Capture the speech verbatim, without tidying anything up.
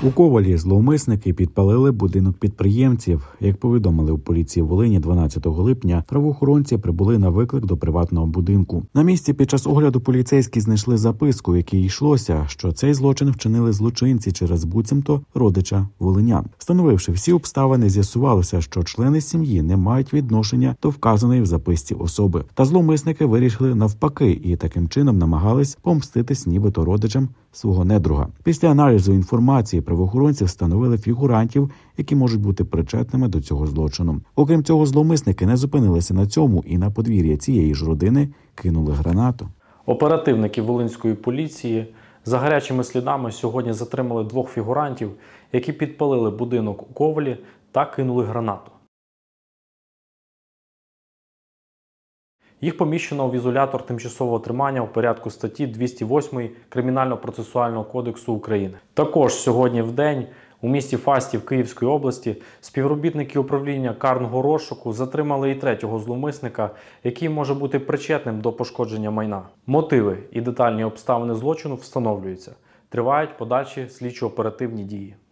У Ковалі зловмисники підпалили будинок підприємців. Як повідомили у поліції Волині, дванадцятого липня правоохоронці прибули на виклик до приватного будинку. На місці під час огляду поліцейські знайшли записку, в якій йшлося, що цей злочин вчинили злочинці через буцімто родича волинян. Встановивши всі обставини, з'ясувалося, що члени сім'ї не мають відношення до вказаної в записці особи. Та зловмисники вирішили навпаки і таким чином намагались помститись нібито родичам свого недруга. Після аналізу інформації правоохоронці встановили фігурантів, які можуть бути причетними до цього злочину. Окрім цього, зловмисники не зупинилися на цьому і на подвір'я цієї ж родини кинули гранату. Оперативники Волинської поліції за гарячими слідами сьогодні затримали двох фігурантів, які підпалили будинок у Ковалі та кинули гранату. Їх поміщено в ізолятор тимчасового тримання у порядку статті двісті восьмої Кримінально-процесуального кодексу України. Також сьогодні в день у місті Фастів Київської області співробітники управління карного розшуку затримали і третього зловмисника, який може бути причетним до пошкодження майна. Мотиви і детальні обставини злочину встановлюються. Тривають подальші слідчо-оперативні дії.